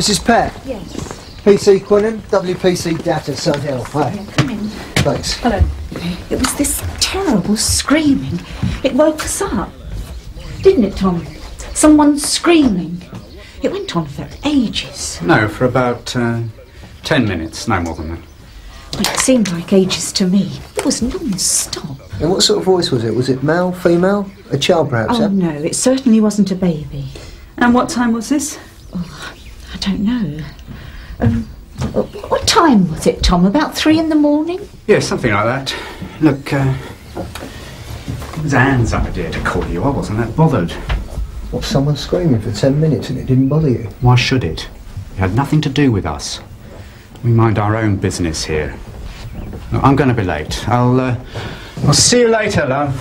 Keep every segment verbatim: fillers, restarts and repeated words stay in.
Missus Peck? Yes. P C Quinnan, W P C Datta, Sun Hill. Hi. Yeah, come in. Thanks. Hello. It was this terrible screaming. It woke us up. Didn't it, Tom? Someone screaming. It went on for ages. No, for about uh, ten minutes, no more than that. Well, it seemed like ages to me. It was non-stop. And what sort of voice was it? Was it male, female? A child, perhaps? Oh, eh? no, it certainly wasn't a baby. And what time was this? Oh, I don't know. Um, what time was it, Tom? About three in the morning? Yeah, something like that. Look, uh, it was Anne's idea to call you. I wasn't that bothered. What, someone screaming for ten minutes and it didn't bother you? Why should it? It had nothing to do with us. We mind our own business here. Look, I'm going to be late. I'll, uh, I'll see you later, love.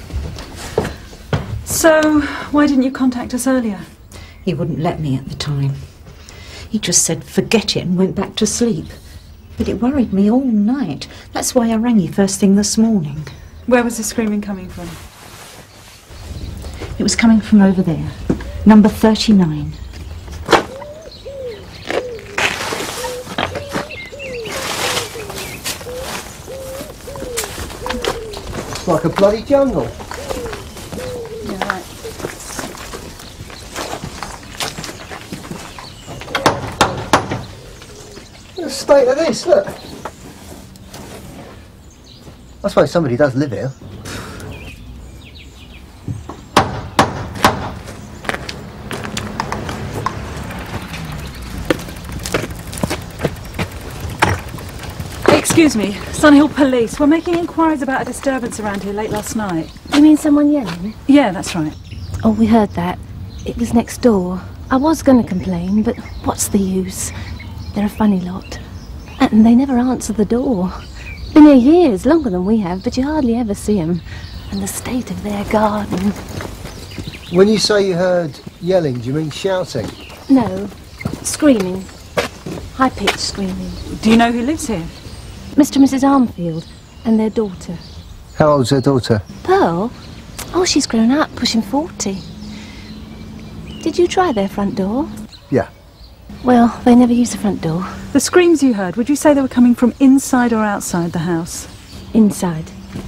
So, why didn't you contact us earlier? He wouldn't let me at the time. He just said forget it and went back to sleep. But it worried me all night. That's why I rang you first thing this morning. Where was the screaming coming from? It was coming from over there, number thirty-nine. It's like a bloody jungle. Yeah, right. Look at the state of this, look. I suppose somebody does live here. Excuse me, Sunhill Police. We're making inquiries about a disturbance around here late last night. You mean someone yelling? Yeah, that's right. Oh, we heard that. It was next door. I was going to complain, but what's the use? They're a funny lot. And they never answer the door. Been here years, longer than we have, but you hardly ever see them. And the state of their garden. When you say you heard yelling, do you mean shouting? No, screaming. High-pitched screaming. Do you know who lives here? Mister and Missus Armfield and their daughter. How old's her daughter? Pearl? Oh, she's grown up, pushing forty. Did you try their front door? Yeah. Well, they never use the front door. The screams you heard, would you say they were coming from inside or outside the house? Inside.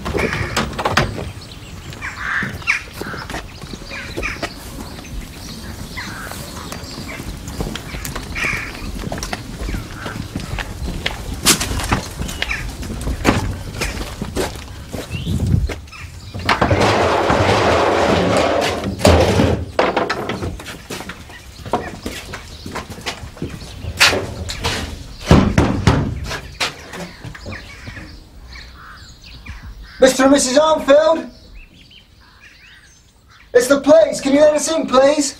Mister and Missus Armfield? It's the police. Can you let us in, please?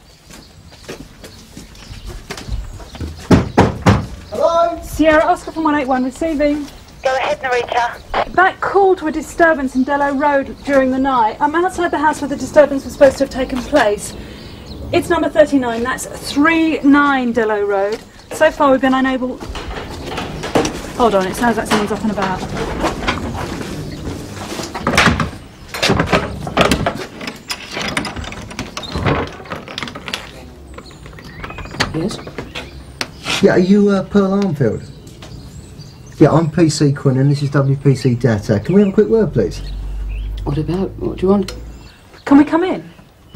Hello? Sierra Oscar from one eight one receiving. Go ahead, Norika. That call to a disturbance in Dello Road during the night. I'm outside the house where the disturbance was supposed to have taken place. It's number thirty-nine. That's three nine Dello Road. So far we've been unable... Hold on, it sounds like someone's up and about. Yes? Yeah, are you uh, Pearl Armfield? Yeah, I'm P C Quinnan, this is W P C Datta. Can we have a quick word, please? What about? What do you want? Can we come in?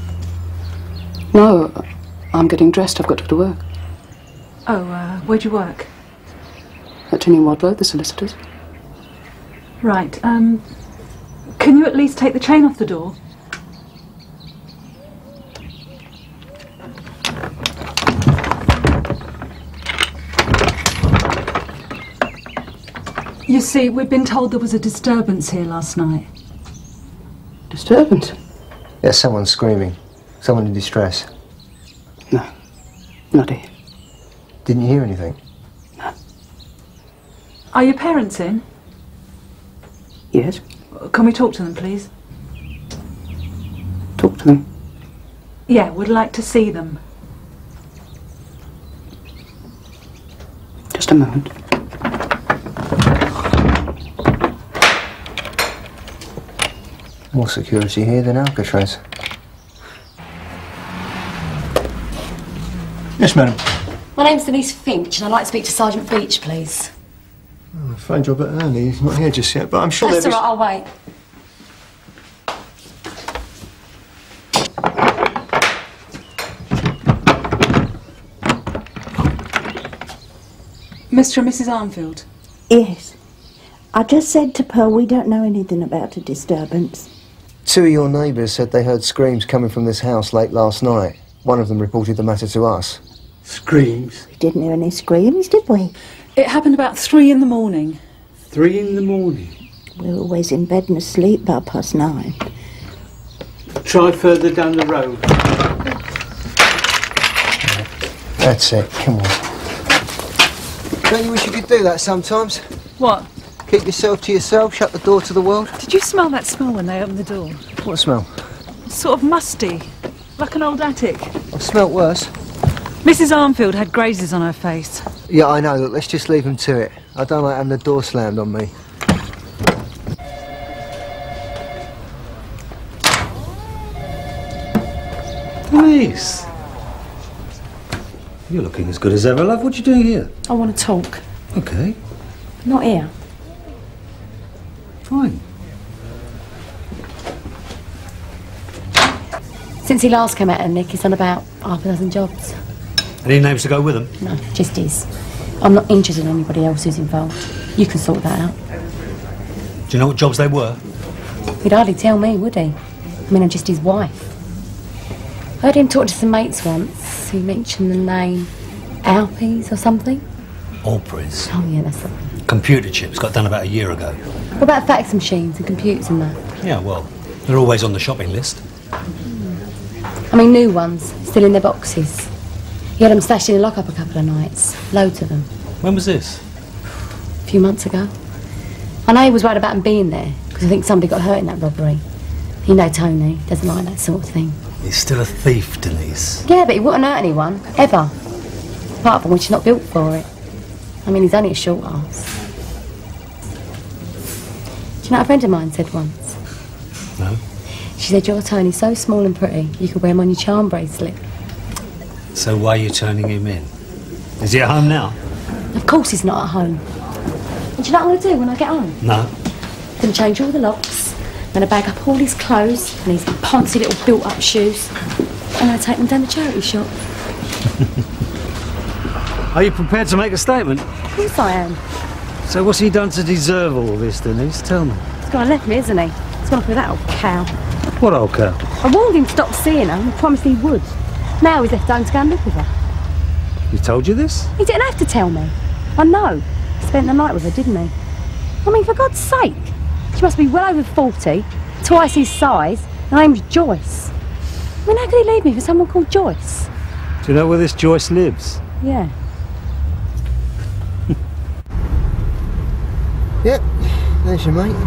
No, I'm getting dressed. I've got to go to work. Oh, uh, where'd you work? At Tinny Wadlow, the solicitors. Right, um... can you at least take the chain off the door? You see, we've been told there was a disturbance here last night. Disturbance? Yeah, someone's screaming. Someone in distress. No, not here. Didn't you hear anything? No. Are your parents in? Yes? Can we talk to them, please? Talk to them. Yeah, we'd like to see them. Just a moment. More security here than Alcatraz. Yes, madam. My name's Denise Finch, and I'd like to speak to Sergeant Beech, please. Oh, phone job at Ernie. He's not here just yet, but I'm sure That's there'll all be... right, I'll wait. Mister and Missus Armfield? Yes. I just said to Pearl we don't know anything about a disturbance. Two of your neighbours said they heard screams coming from this house late last night. One of them reported the matter to us. Screams? We didn't hear any screams, did we? It happened about three in the morning. Three in the morning? We're always in bed and asleep by past nine. Try further down the road. That's it, come on. Don't you wish you could do that sometimes? What? Keep yourself to yourself, shut the door to the world? Did you smell that smell when they opened the door? What smell? Sort of musty, like an old attic. I've smelt worse. Missus Armfield had grazes on her face. Yeah, I know. Look, let's just leave them to it. I don't like having the door slammed on me. Denise! You're looking as good as ever, love. What are you doing here? I want to talk. Okay, Not here. fine. Since he last came out of Nick, he's done about half a dozen jobs. Any names to go with them? No, just his. I'm not interested in anybody else who's involved. You can sort that out. Do you know what jobs they were? He'd hardly tell me, would he? I mean, I'm just his wife. I heard him talk to some mates once who mentioned the name Alpies or something. Allpreys. Oh, yeah, that's the one. Computer chips got done about a year ago. What about fax machines and computers and that? Yeah, well, they're always on the shopping list. I mean, new ones, still in their boxes. He had them stashed in a lock-up a couple of nights. Loads of them. When was this? A few months ago. I know he was worried about them being there, because I think somebody got hurt in that robbery. You know Tony, doesn't like that sort of thing. He's still a thief, Denise. Yeah, but he wouldn't hurt anyone, ever. Apart from when she's not built for it. I mean, he's only a short ass. Do you know what a friend of mine said once? No. She said, you're Tony, so small and pretty, you could wear him on your charm bracelet. So why are you turning him in? Is he at home now? Of course he's not at home. And do you know what I'm going to do when I get home? No. I'm going to change all the locks, I'm going to bag up all his clothes and his poncy little built-up shoes. I'm going to take them down the charity shop. Are you prepared to make a statement? Of course I am. So what's he done to deserve all this, Denise? Tell me. He's gone and left me, isn't he? He's gone off with that old cow. What old cow? I warned him to stop seeing her and promised he would. Now he's left home to go and live with her. He told you this? He didn't have to tell me. I know. He spent the night with her, didn't he? I mean, for God's sake. She must be well over forty, twice his size, and her name's Joyce. I mean, how could he leave me for someone called Joyce? Do you know where this Joyce lives? Yeah. Yep, there's your mate.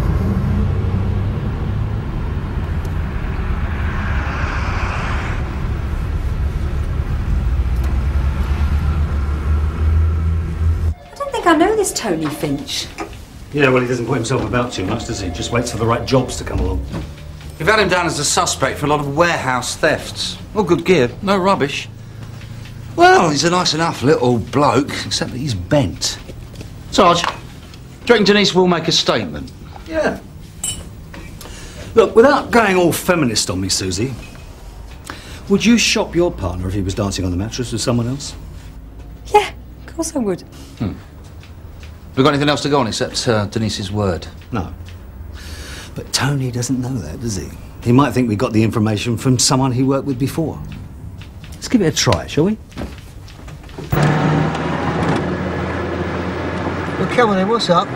I know this Tony Finch. Yeah, well, he doesn't put himself about too much, does he? Just waits for the right jobs to come along. You've had him down as a suspect for a lot of warehouse thefts. All good gear, no rubbish. Well, he's a nice enough little bloke, except that he's bent. Sarge, do you reckon Denise will make a statement? Yeah. Look, without going all feminist on me, Suzi, would you shop your partner if he was dancing on the mattress with someone else? Yeah, of course I would. Hmm. Have we got anything else to go on except uh, Denise's word? No. But Tony doesn't know that, does he? He might think we got the information from someone he worked with before. Let's give it a try, shall we? Well, come on then, what's up?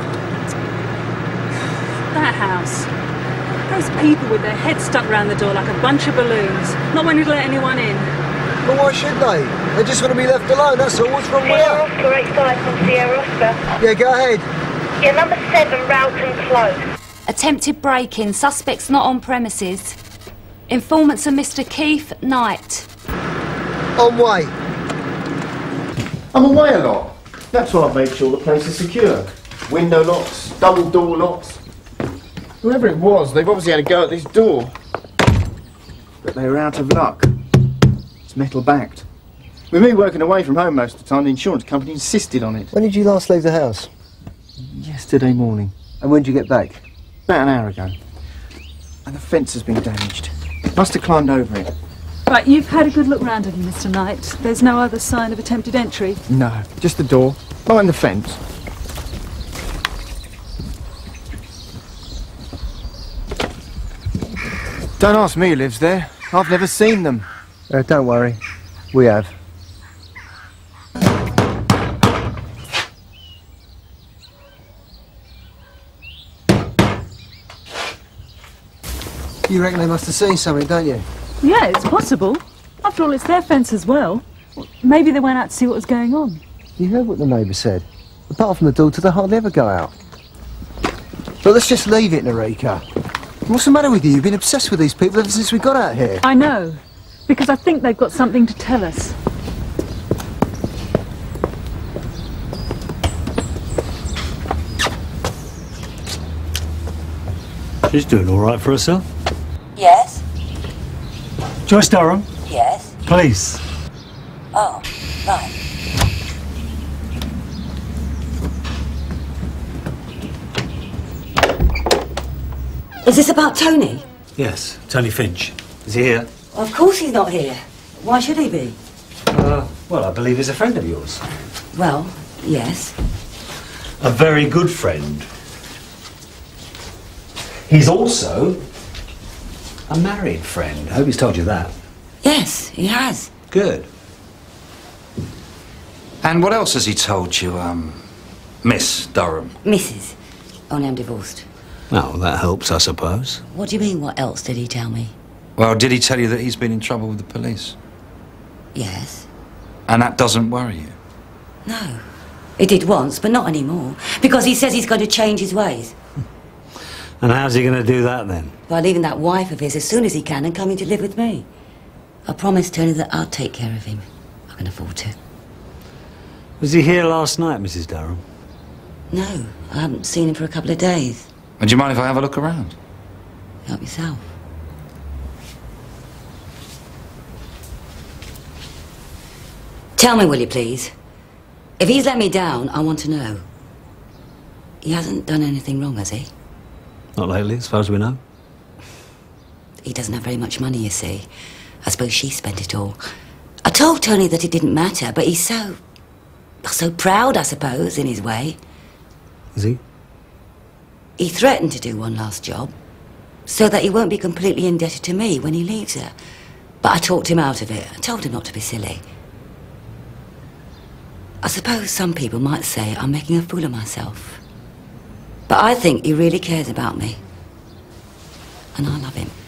That house. Those people with their heads stuck round the door like a bunch of balloons. Not wanting to let anyone in. Well, why should they? They just want to be left alone, that's all. What's wrong with Sierra that? Oscar, eight five from Sierra Oscar. Yeah, go ahead. Yeah, number seven, Rowlands Close. Attempted break-in. Suspects not on premises. Informants are Mister Keith Knight. On way. I'm away a lot. That's why I've made sure the place is secure. Window locks, double door locks. Whoever it was, they've obviously had a go at this door. But they were out of luck. It's metal backed. With me working away from home most of the time, the insurance company insisted on it. When did you last leave the house? Yesterday morning. And when did you get back? About an hour ago. And the fence has been damaged. Must have climbed over it. Right, you've had a good look round, have you, Mister Knight? There's no other sign of attempted entry? No, just the door. Behind the fence. Don't ask me who lives there. I've never seen them. Uh, don't worry. We have. You reckon they must have seen something, don't you? Yeah, it's possible. After all, it's their fence as well. Well, maybe they went out to see what was going on. You heard what the neighbour said. Apart from the daughter, they hardly ever go out. But let's just leave it, Norika. What's the matter with you? You've been obsessed with these people ever since we got out here. I know, because I think they've got something to tell us. She's doing all right for herself. Yes? Joyce Durham? Yes? Police. Oh, right. Is this about Tony? Yes, Tony Finch. Is he here? Of course he's not here. Why should he be? Uh, well, I believe he's a friend of yours. Well, yes. A very good friend. He's also a married friend. I hope he's told you that. Yes, he has. Good. And what else has he told you, um, Miss Durham? Missus Only I'm divorced. Oh, that helps, I suppose. What do you mean, what else did he tell me? Well, did he tell you that he's been in trouble with the police? Yes. And that doesn't worry you? No. He did once, but not anymore. Because he says he's going to change his ways. And how's he going to do that, then? By leaving that wife of his as soon as he can and coming to live with me. I promised Tony that I'll take care of him. I can afford to. Was he here last night, Missus Durham? No, I haven't seen him for a couple of days. And do you mind if I have a look around? Help yourself. Tell me, will you please? If he's let me down, I want to know. He hasn't done anything wrong, has he? Not lately, as far as we know. He doesn't have very much money, you see. I suppose she spent it all. I told Tony that it didn't matter, but he's so... so proud, I suppose, in his way. Is he? He threatened to do one last job, so that he won't be completely indebted to me when he leaves her. But I talked him out of it. I told him not to be silly. I suppose some people might say I'm making a fool of myself. But I think he really cares about me. And I love him.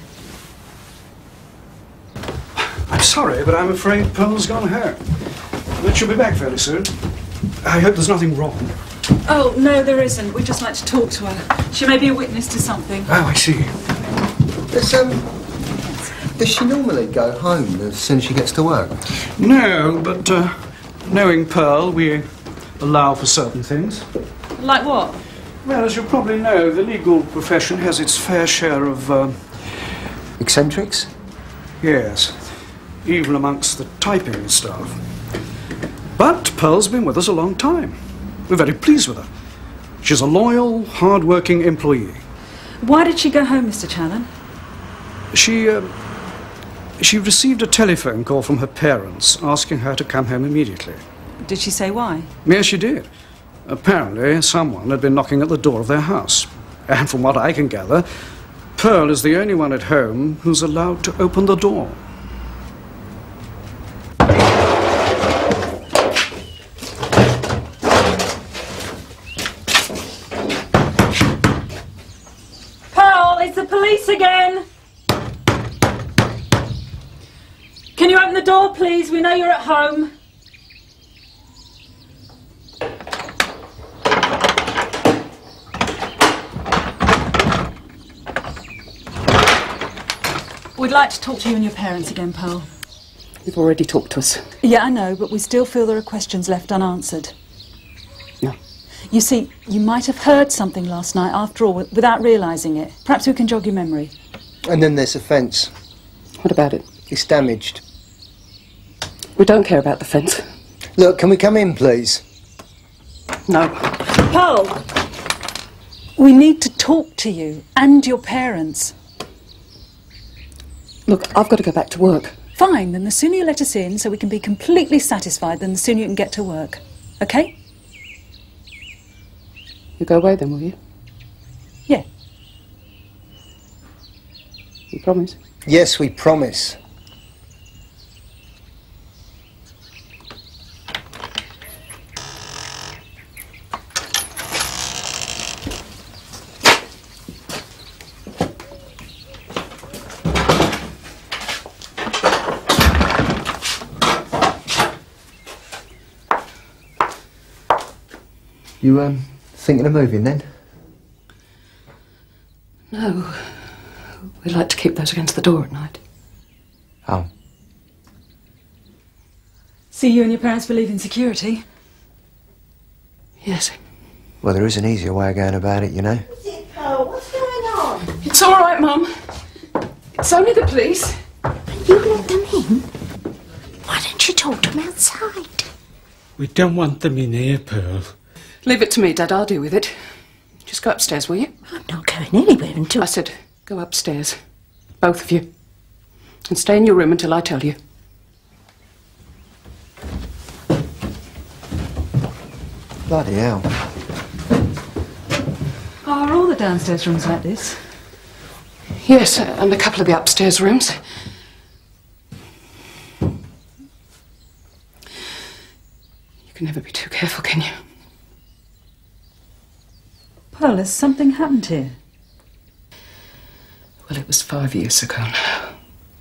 I'm sorry, but I'm afraid Pearl's gone home. But she'll be back fairly soon. I hope there's nothing wrong. Oh, no, there isn't. We'd just like to talk to her. She may be a witness to something. Oh, I see. Does, um, does she normally go home as soon as she gets to work? No, but uh, knowing Pearl, we allow for certain things. Like what? Well, as you probably know, the legal profession has its fair share of... Uh, eccentrics? Yes, even amongst the typing staff. But Pearl's been with us a long time. We're very pleased with her. She's a loyal, hard-working employee. Why did she go home, Mister Challen? She, uh, she received a telephone call from her parents asking her to come home immediately. Did she say why? Yes, she did. Apparently, someone had been knocking at the door of their house. And from what I can gather, Pearl is the only one at home who's allowed to open the door. Pearl, it's the police again! Can you open the door, please? We know you're at home. We'd like to talk to you and your parents again, Pearl. You've already talked to us. Yeah, I know, but we still feel there are questions left unanswered. No. You see, you might have heard something last night, after all, without realising it. Perhaps we can jog your memory. And then there's the fence. What about it? It's damaged. We don't care about the fence. Look, can we come in, please? No. Pearl, we need to talk to you and your parents. Look, I've got to go back to work. Fine, then the sooner you let us in so we can be completely satisfied, then the sooner you can get to work. OK? You go away then, will you? Yeah. You promise? Yes, we promise. You, um, thinking of moving then? No. We like to keep those against the door at night. Oh. See, you and your parents believe in security? Yes. Well, there is an easier way of going about it, you know. Oh, what's going on? It's all right, Mum. It's only the police. You let them in? Why don't you talk to them outside? We don't want them in here, Pearl. Leave it to me, Dad. I'll deal with it. Just go upstairs, will you? I'm not going anywhere until... I said, go upstairs. Both of you. And stay in your room until I tell you. Bloody hell. Are all the downstairs rooms like this? Yes, uh, and a couple of the upstairs rooms. You can never be too careful, can you? Pearl, has something happened here? Well, it was five years ago now.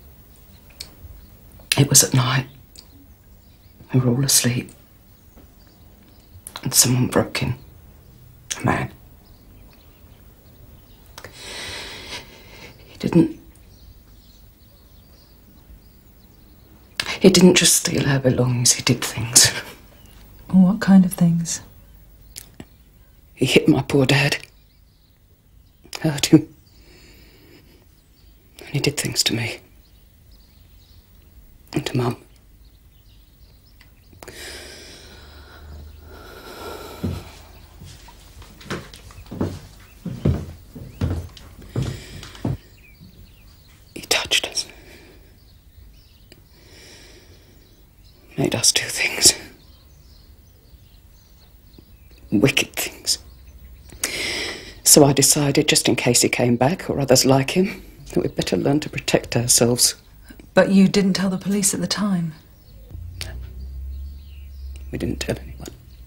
It was at night. We were all asleep. And someone broke in. A man. He didn't... He didn't just steal our belongings, he did things. What kind of things? He hit my poor dad. Hurt him. And he did things to me. And to Mum. He touched us. Made us do things. Wicked things. So I decided, just in case he came back, or others like him, that we'd better learn to protect ourselves. But you didn't tell the police at the time? We didn't tell anyone.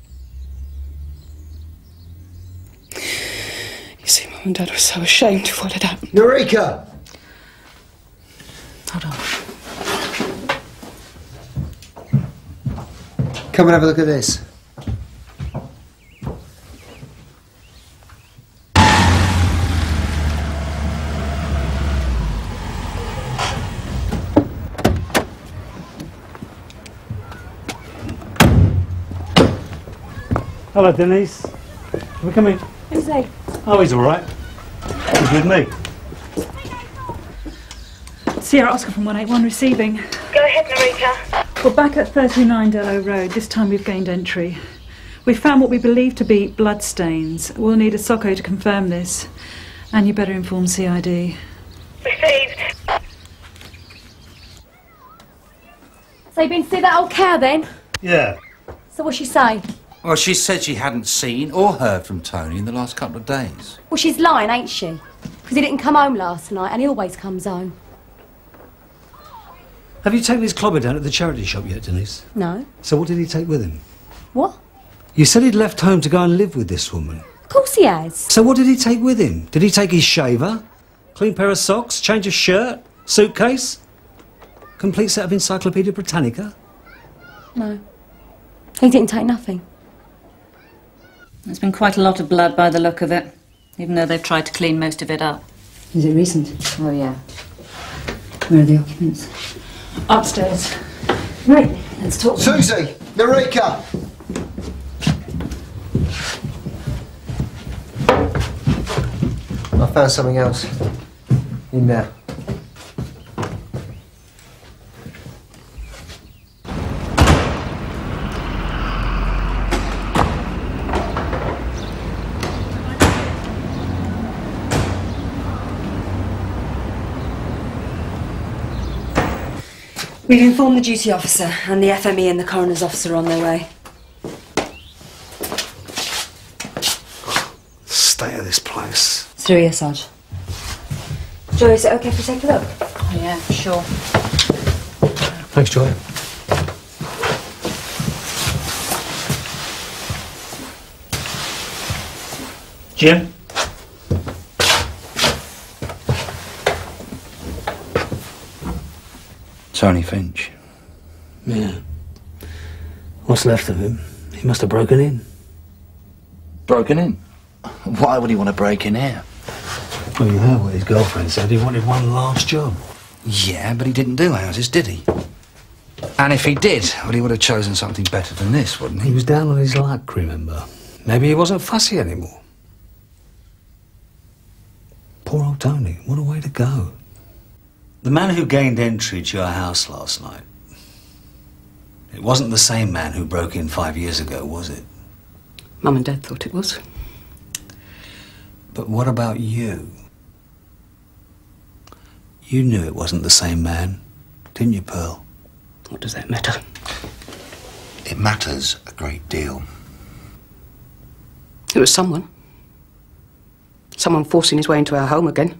You see, Mum and Dad were so ashamed of what had happened. Norika! Hold on. Come and have a look at this. Hello, Denise. Can we come in? Who's he? Oh, he's all right. He's with me. Sierra Oscar from one eight one receiving. Go ahead, Norika. We're back at thirty-nine Dello Road. This time we've gained entry. We've found what we believe to be bloodstains. We'll need a socco to confirm this. And you better inform C I D. Received. So you've been to see that old cow then? Yeah. So what's she say? Well, she said she hadn't seen or heard from Tony in the last couple of days. Well, she's lying, ain't she? Because he didn't come home last night, and he always comes home. Have you taken his clobber down at the charity shop yet, Denise? No. So what did he take with him? What? You said he'd left home to go and live with this woman. Of course he has. So what did he take with him? Did he take his shaver? Clean pair of socks? Change of shirt? Suitcase? Complete set of Encyclopaedia Britannica? No. He didn't take nothing. There's been quite a lot of blood by the look of it, even though they've tried to clean most of it up. Is it recent? Oh, yeah. Where are the occupants? Upstairs. Right, let's talk. Suzi! Norika! I found something else. In there. We've informed the duty officer, and the F M E and the coroner's officer are on their way. State of this place. Through here, Sarge. Joy, is it okay if we take a look? Oh, yeah, sure. Thanks, Joy. Jim? Tony Finch. Yeah. What's left of him? He must have broken in. Broken in? Why would he want to break in here? Well, you heard what his girlfriend said. He wanted one last job. Yeah, but he didn't do houses, did he? And if he did, well, he would have chosen something better than this, wouldn't he? He was down on his luck, remember? Maybe he wasn't fussy anymore. Poor old Tony. What a way to go. The man who gained entry to your house last night, it wasn't the same man who broke in five years ago, was it? Mum and Dad thought it was. But what about you? You knew it wasn't the same man, didn't you, Pearl? What does that matter? It matters a great deal. It was someone. Someone forcing his way into our home again.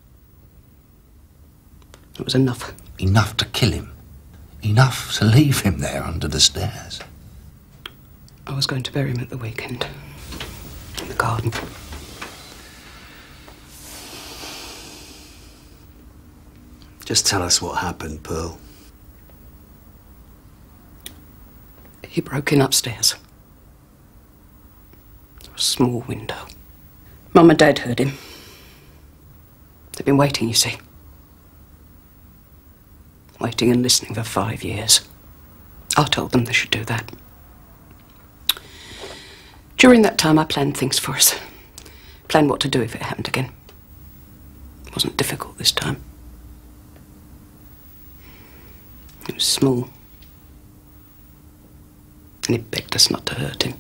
It was enough. Enough to kill him. Enough to leave him there under the stairs. I was going to bury him at the weekend. In the garden. Just tell us what happened, Pearl. He broke in upstairs. There was a small window. Mum and Dad heard him. They've been waiting, you see. Waiting and listening for five years. I told them they should do that. During that time, I planned things for us. Planned what to do if it happened again. It wasn't difficult this time. It was small. And he begged us not to hurt him.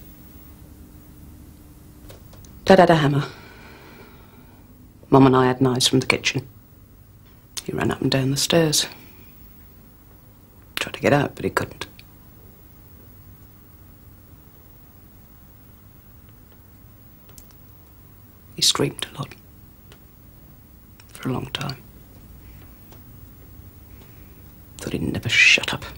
Dad had a hammer. Mum and I had knives from the kitchen. He ran up and down the stairs. Tried to get out, but he couldn't. He screamed a lot. For a long time. Thought he'd never shut up.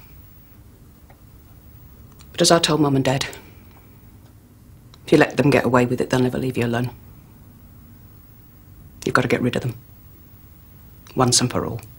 But as I told Mum and Dad, if you let them get away with it, they'll never leave you alone. You've got to get rid of them. Once and for all.